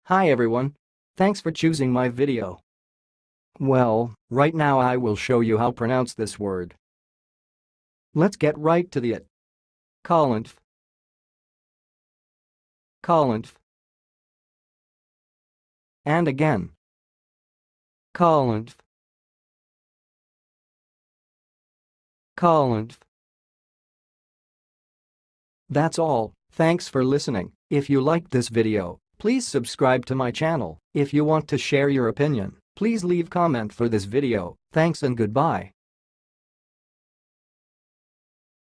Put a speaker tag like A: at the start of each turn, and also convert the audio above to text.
A: Hi everyone. Thanks for choosing my video. Well, right now I will show you how to pronounce this word. Let's get right to it. Collintf. Collintf. And again. Collintf. Collintf. That's all. Thanks for listening. If you liked this video, please subscribe to my channel. If you want to share your opinion, please leave comment for this video. Thanks and goodbye.